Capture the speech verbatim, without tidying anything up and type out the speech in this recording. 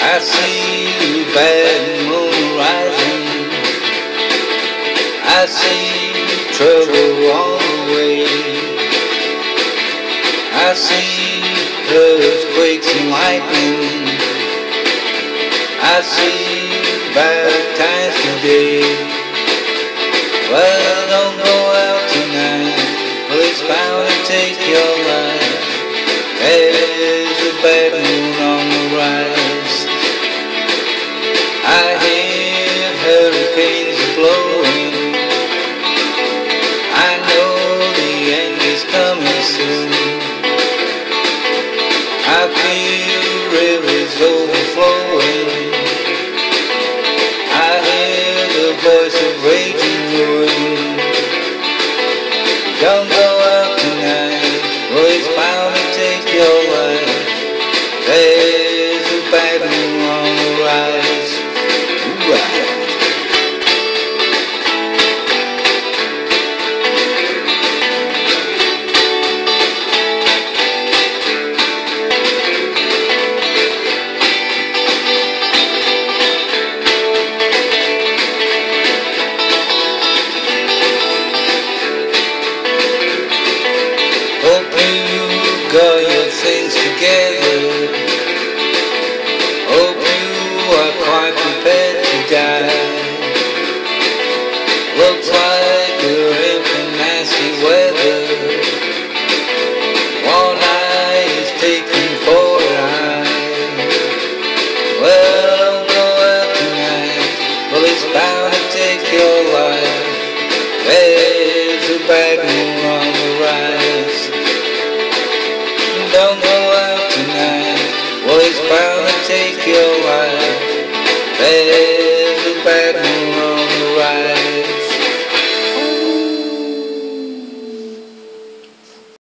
I see the bad moon rising. I see trouble on the way. I see earthquakes and lightning. I see bad times today. Well, don't go out tonight, well, it's bound to take your life. There's a bad moon on the rise. I hear hurricanes are blowing. I know the end is coming soon. I feel rivers overflowing. I hear the voice of raging ruin. Don't go out tonight, well, it's bound to take your life. There's a bad moon on the rise. Ooh-ah. Hope you got your things together. Hope you are quite prepared to die. Looks like you're in for nasty weather. One eye is taken for an eye. Well, don't go out tonight, well, it's bound to take your life. There's a bad moon on the rise. Don't go out tonight, well, it's bound to take your life. There's a bad moon on the rise.